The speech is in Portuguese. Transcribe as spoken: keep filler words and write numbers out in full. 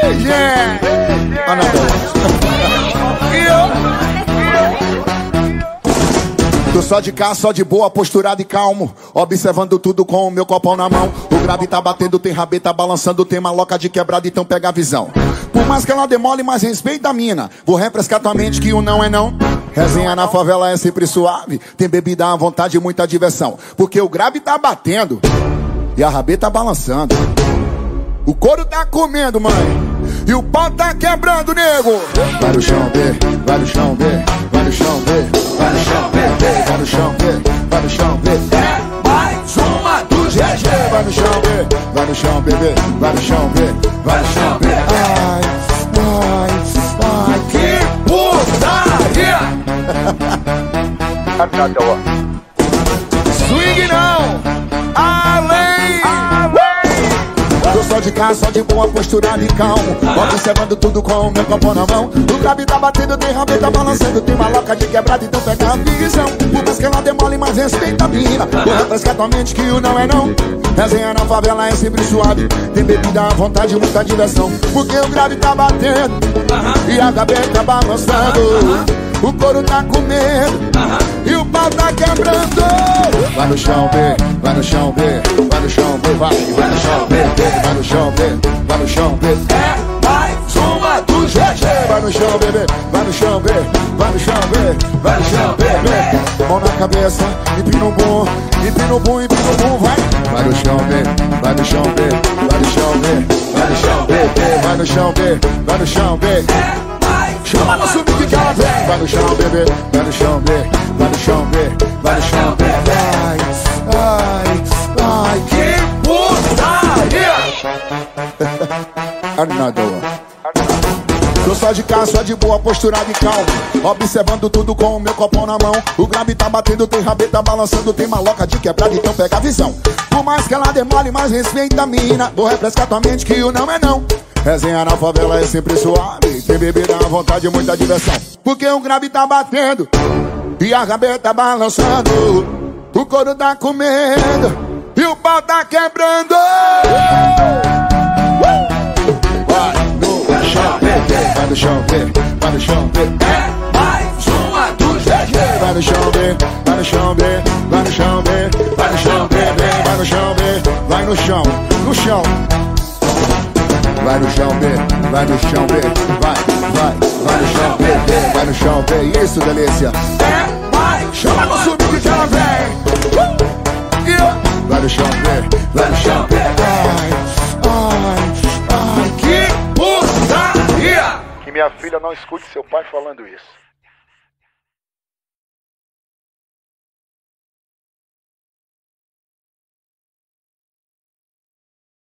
yeah. Tô só de cá, só de boa, posturado e calmo, observando tudo com o meu copão na mão. O grave tá batendo, tem rabeta balançando, tem maloca de quebrada, então pega a visão. Por mais que ela demole, mas respeita a mina. Vou refrescar tua mente que o não é não. Resenha na favela é sempre suave, tem bebida à vontade e muita diversão. Porque o grave tá batendo e a rabeta balançando. O couro tá comendo, mãe, e o pau tá quebrando, nego. Vai no chão, B, vai no chão, B, vai no chão, B, vai no chão, B, vai no chão, B, vai no chão, B. É mais uma do G G. Vai no chão, B, vai no chão, bebê, vai no chão, B, vai no chão, B. Ai, ai, ai, que putaria. Swing não, além. Tô só de cá, só de boa, posturado e calmo, observando tudo com o meu copo na mão. O grave tá batendo, tem rabeta balançando, tem maloca de quebrada, então pega a visão. Por mais que ela demole, mas respeita a mina. Vou refrescar tua mente que o não é não. Resenha na favela é sempre suave, tem bebida à vontade e muita diversão. Porque o grave tá batendo e a gaveta balançando. O couro tá comendo e o pau tá quebrando. Vai no chão, B, vai no chão, B, vai no chão, B, vai, vai no chão, B, vai no chão, B, vai no chão, B. É mais uma do G G. Vai no chão, bebê, vai no chão, B, vai no chão, B, vai no chão, B, B. Mão na cabeça, empina o bum, empina o bum, empina o bum, vai. Vai no chão, B, vai no chão, B, vai no chão, B, vai no chão, B, vai no chão, B, vai no chão, B. Chama no subir que ela vem. Vai no chão, bebê, vai no chão, B, vai no chão, B, vai no chão, B. Ai, ai, ai, que putaria. Another one. Tô só de cá, só de boa, posturado e calmo, observando tudo com o meu copão na mão. O grave tá batendo, tem rabeta balançando, tem maloca de quebrada, então pega a visão. Por mais que ela demole, mas respeita a mina. Vou refrescar tua mente que o não é não. Resenha na favela é sempre suave, tem bebida à vontade e muita diversão. Porque o grave tá batendo e a rabeta balançando. O couro tá comendo e o pau tá quebrando. Vai no chão, B, vai no chão, B, vai no chão, B. É mais uma do G G. Vai no chão, B, vai no chão, B, vai no chão, B, vai no chão, B, vai no chão, B, vai no chão, no chão. Vai no chão, B, vai no chão, B, vai, vai, vai no chão, B, B, vai no chão, B, isso, delícia. É, vai, chama no subir que ela vem. Uh, vai no chão, B, vai no chão, B, ai, ai, ai, que putaria. Que minha filha não escute seu pai falando isso.